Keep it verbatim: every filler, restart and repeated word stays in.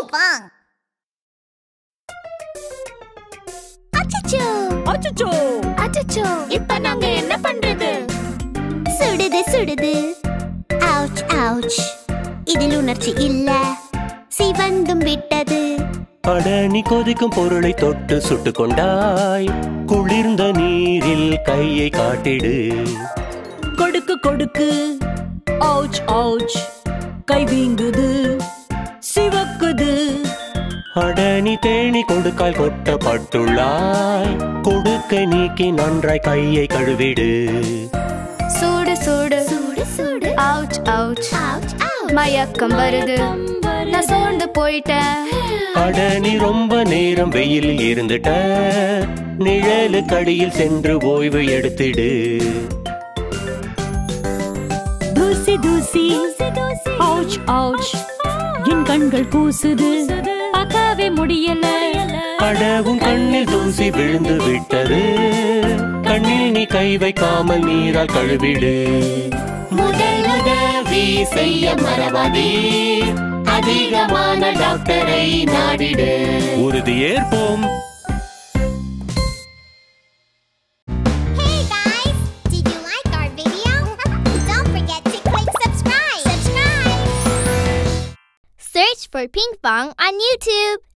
Pinkfong. அச்சச்சோ அச்சச்சோ அச்சச்சோ இப்ப நாங்க என்ன பண்றது? சுடுது சுடுது. Ouch ouch. இதில் உணர்ச்சி இல்ல, சிவந்தும் விட்டது. அட நீ கொதிக்கும் பொருளை தொட்டு சுட்டு கொண்டாய். குளிர்ந்த நீரில் கையை காட்டிடு. கொடுக்கு கொடுக்கு. Ouch ouch. கை வீங்குது, சிவக்குது. அட நீ தேனி கொடுக்கால் கொட்டப்பட்டுள்ளாய். கொடுக்க நீக்கி நன்றாய் கையை கழுவிடு. சூடு சூடு சூடு சூடு. Ouch ouch. Ouch ouch. மயக்கம் வருது, நான் சோர்ந்து போயிட்டேன். அட நீ ரொம்ப நேரம் வெயிலில் இருந்துட்ட. நிழலு கடியில் சென்று ஓய்வு எடுத்திடு. தூசி தூசி. Ouch ouch. என் கண்கள் கூசுது, பார்க்கவே முடியல. அட உன் கண்ணில் தூசி விழுந்து விட்டது. கண்ணில் நீ கை வைக்காமல் நீரால் கழுவிடு. முதல் உதவி செய்ய மறவாதீர். அதிகமான டாக்டரை நாடிடு. உறுதியேற்போம். Hey guys, did you like our video? Don't forget to click subscribe. Subscribe. Search for Pinkfong on YouTube.